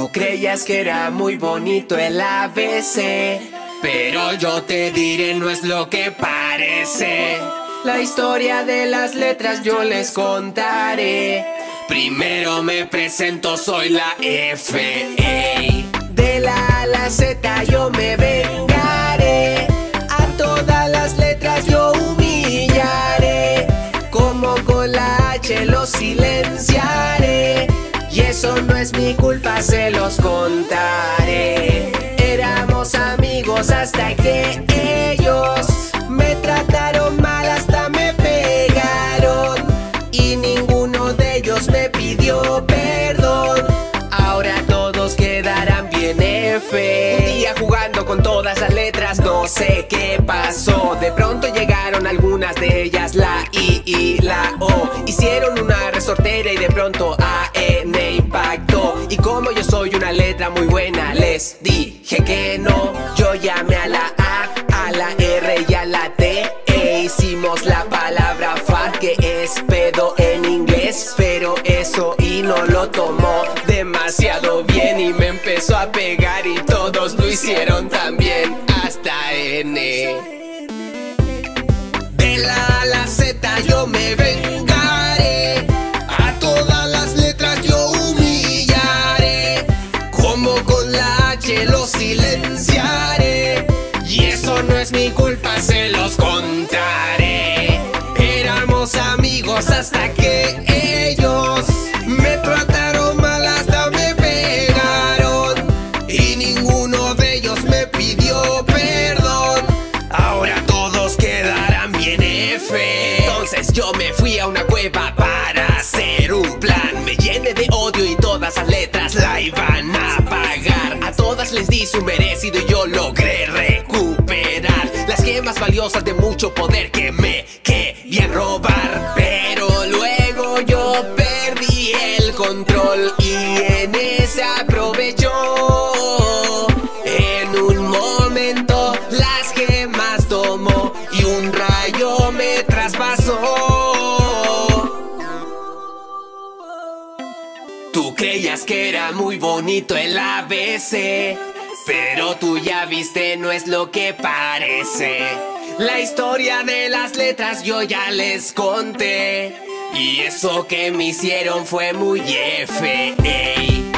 Tú creías que era muy bonito el ABC, pero yo te diré, no es lo que parece. La historia de las letras yo les contaré. Primero me presento, soy la F. Ey. De la A a la Z yo me vengaré. A todas las letras yo humillaré. Como con la H los silenciaré. Y eso no es mi culpa, se los contaré. Éramos amigos hasta que ellos me trataron mal, hasta me pegaron. Y ninguno de ellos me pidió perdón. Ahora todos quedarán bien F. Un día jugando con todas las letras, no sé qué pasó. De pronto llegaron algunas de ellas, la I y la O. Hicieron una resortera y de pronto AN impactó. Y como yo soy una letra muy buena, les dije que no. Yo llamé a la A la R y a la T. Hicimos la palabra fat, que es pedo en inglés. Pero eso y no lo tomó demasiado bien y me empezó a pegar y todos lo hicieron también, hasta N. De la A a la Z yo me vengaré. A todas las letras yo humillaré. Como con la H los silenciaré. Y eso no es mi culpa, se los contaré. Éramos amigos hasta que ellos me trataron mal, hasta me pegaron. Y ninguno de ellos me pidió perdón. Ahora todos quedarán bien F. Entonces yo me fui a una cueva para hacer un plan. Me llené de odio y todas las letras la iban a pagar. A todas les di su merecido y yo logré recuperar las gemas valiosas de mucho poder que me querían robar. Pero luego yo perdí el control y en ese aprovechó. En un momento las gemas tomó y un rayo me traspasó. Tú creías que era muy bonito el ABC, pero tú ya viste, no es lo que parece. La historia de las letras yo ya les conté, y eso que me hicieron fue muy F. Ey.